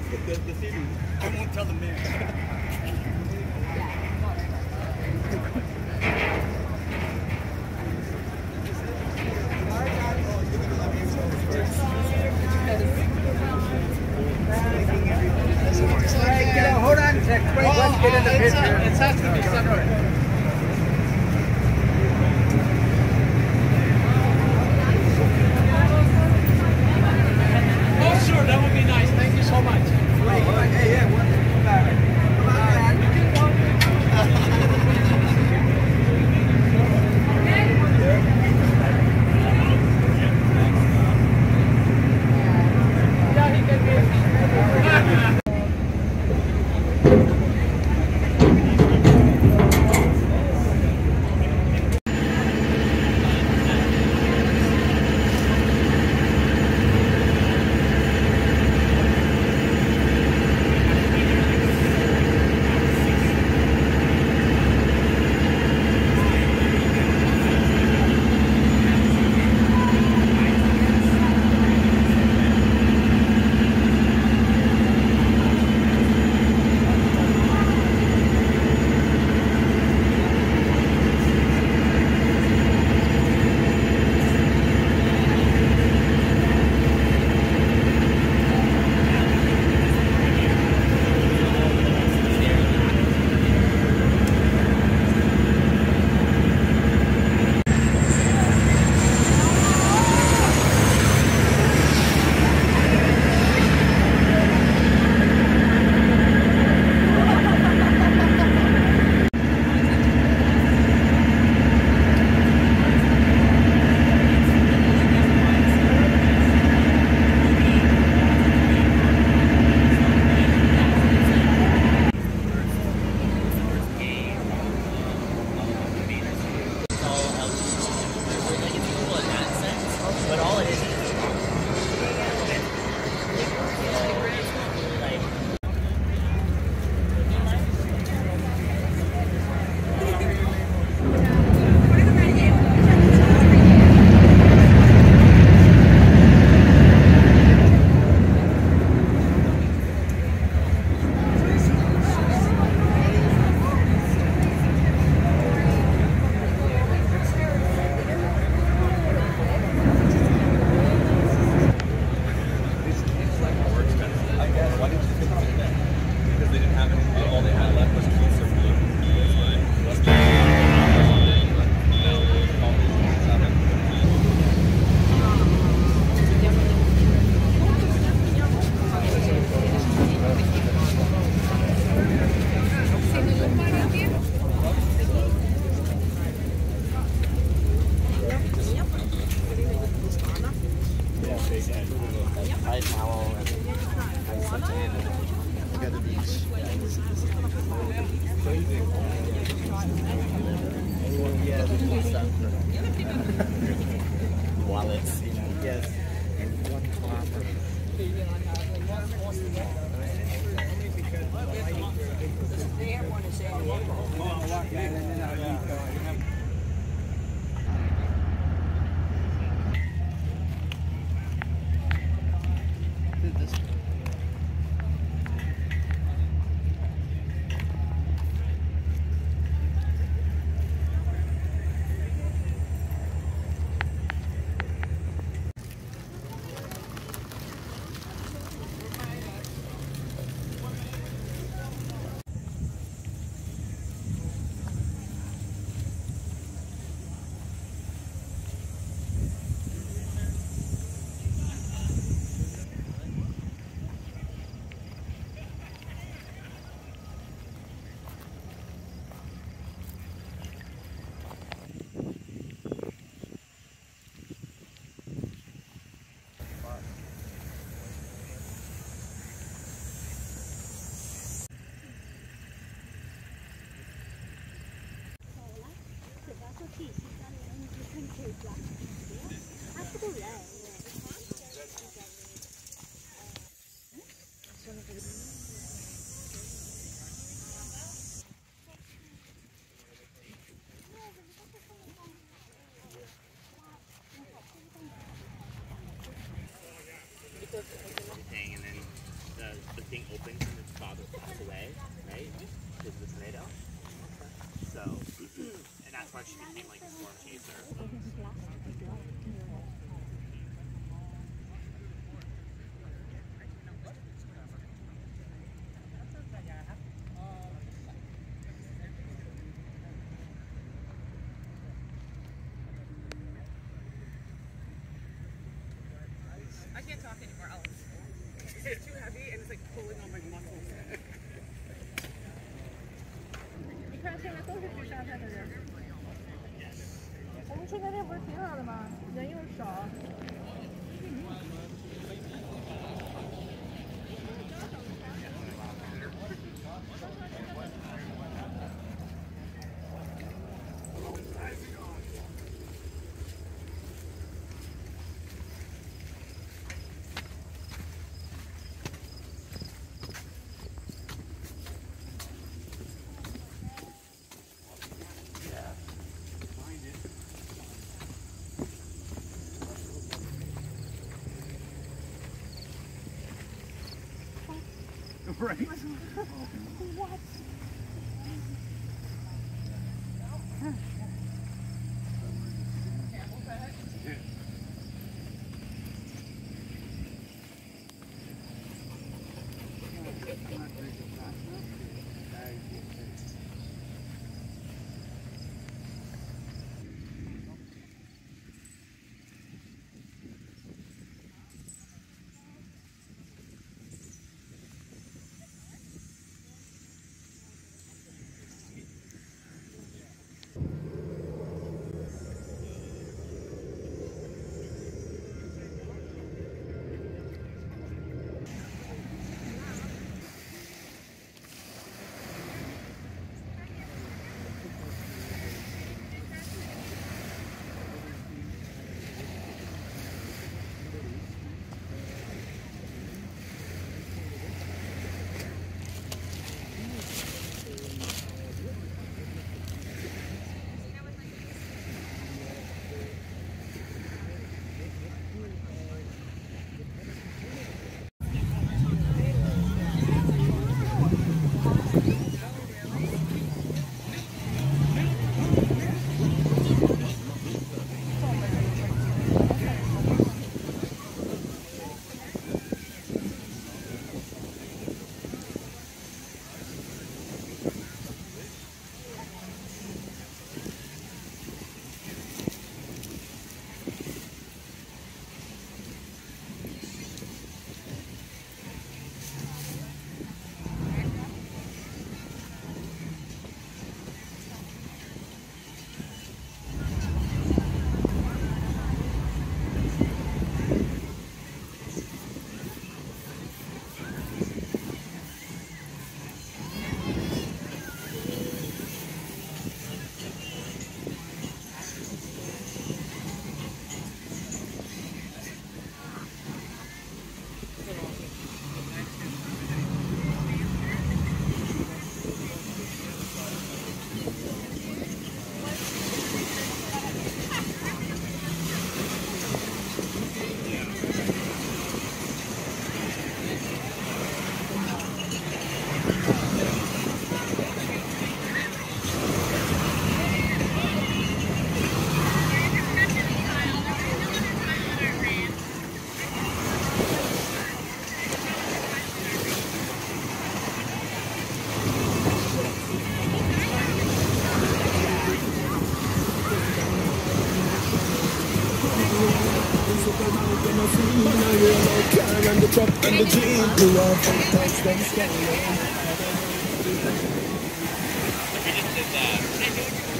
The city. I won't tell them there. Hold on a second. Let's get in the picture. It has to be separate. Oh, sure, that would be nice. Thank you so much. Hey, yeah, come back. Wallets, you know, yes. And one flopper. They have one in San Diego. Thing, and then the thing I can't talk anymore, Alex. It's too heavy and it's like pulling on my muscles. 你看现在都是去沙滩的人。我们去那天不是挺好的吗？人又少。 Right. What? And the truck and the jeep, we all take touch them standing. We just did that.